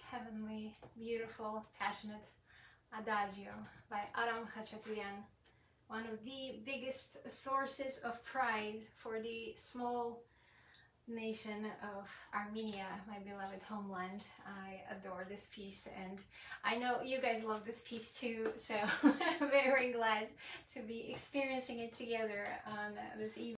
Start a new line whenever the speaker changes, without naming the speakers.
heavenly, beautiful, passionate Adagio by Khachaturian, one of the biggest sources of pride for the small nation of Armenia, my beloved homeland. I adore this piece, and I know you guys love this piece too, so I'm very glad to be experiencing it together on this evening.